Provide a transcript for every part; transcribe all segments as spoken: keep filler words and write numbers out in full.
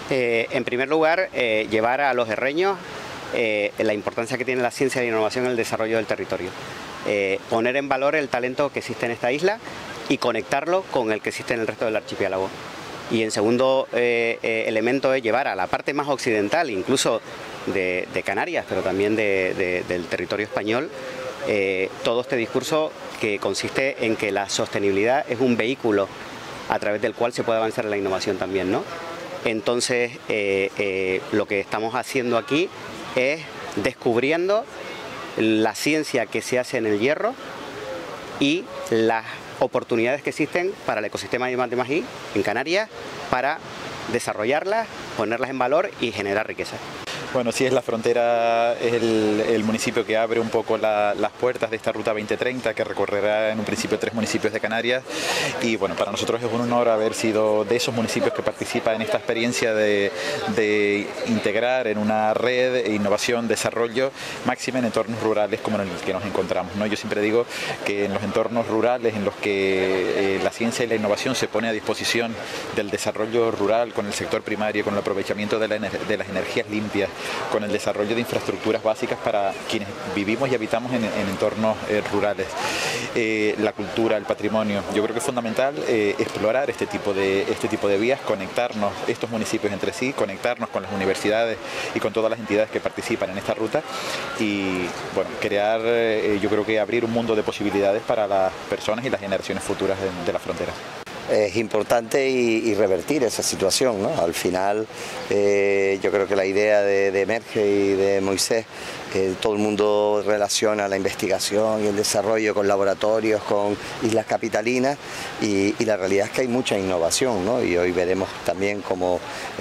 Eh, en primer lugar, eh, llevar a los herreños eh, la importancia que tiene la ciencia y la innovación en el desarrollo del territorio. Eh, poner en valor el talento que existe en esta isla y conectarlo con el que existe en el resto del archipiélago. Y en segundo eh, eh, elemento es llevar a la parte más occidental, incluso de, de Canarias, pero también de, de, del territorio español, eh, todo este discurso que consiste en que la sostenibilidad es un vehículo a través del cual se puede avanzar en la innovación también, ¿no? Entonces, eh, eh, lo que estamos haciendo aquí es descubriendo la ciencia que se hace en el hierro y las oportunidades que existen para el ecosistema de Matemají en Canarias para desarrollarlas, ponerlas en valor y generar riqueza. Bueno, sí, es la frontera, es el, el municipio que abre un poco la, las puertas de esta ruta veinte treinta, que recorrerá en un principio tres municipios de Canarias. Y bueno, para nosotros es un honor haber sido de esos municipios que participan en esta experiencia de, de integrar en una red de innovación, desarrollo, máxima en entornos rurales como en el que nos encontramos, ¿no? Yo siempre digo que en los entornos rurales en los que eh, la ciencia y la innovación se pone a disposición del desarrollo rural con el sector primario, con el aprovechamiento de, la, de las energías limpias, con el desarrollo de infraestructuras básicas para quienes vivimos y habitamos en, en entornos eh, rurales. Eh, la cultura, el patrimonio, yo creo que es fundamental eh, explorar este tipo, de, este tipo de vías, conectarnos estos municipios entre sí, conectarnos con las universidades y con todas las entidades que participan en esta ruta y bueno, crear, eh, yo creo que abrir un mundo de posibilidades para las personas y las generaciones futuras de, de la frontera. Es importante y, y revertir esa situación, ¿no? Al final eh, yo creo que la idea de, de Emerge y de Moisés, eh, todo el mundo relaciona la investigación y el desarrollo con laboratorios, con islas capitalinas y, y la realidad es que hay mucha innovación, ¿no? Y hoy veremos también como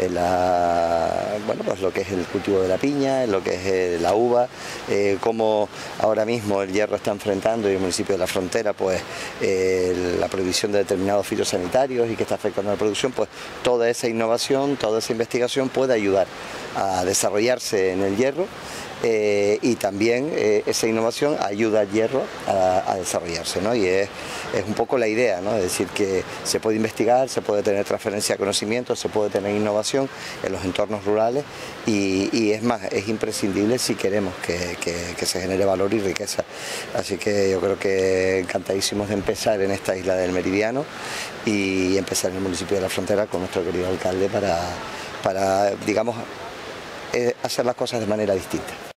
la, bueno, pues lo que es el cultivo de la piña, lo que es eh, la uva, eh, cómo ahora mismo el hierro está enfrentando y el municipio de la frontera pues eh, la prohibición de determinados fitosanitarios sanitarios y que está afectando a la producción, pues toda esa innovación, toda esa investigación puede ayudar a desarrollarse en el hierro eh, y también eh, esa innovación ayuda al hierro a, a desarrollarse, ¿no? Y es, es un poco la idea, ¿no? Es decir, que se puede investigar, se puede tener transferencia de conocimiento, se puede tener innovación en los entornos rurales y, y es más, es imprescindible si queremos que, que, que se genere valor y riqueza. Así que yo creo que encantadísimos de empezar en esta isla del Meridiano y empezar en el municipio de la Frontera con nuestro querido alcalde para, para digamos, hacer las cosas de manera distinta.